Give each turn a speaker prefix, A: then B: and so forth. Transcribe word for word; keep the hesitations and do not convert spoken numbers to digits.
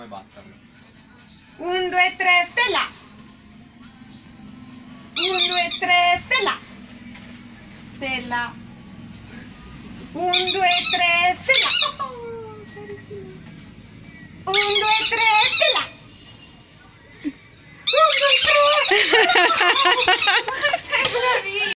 A: e basta.
B: Un, due, tre, stella. Un, due, tre, stella. Stella. Un, due, tre, stella. Un, due, tre, stella. Un, due, tre.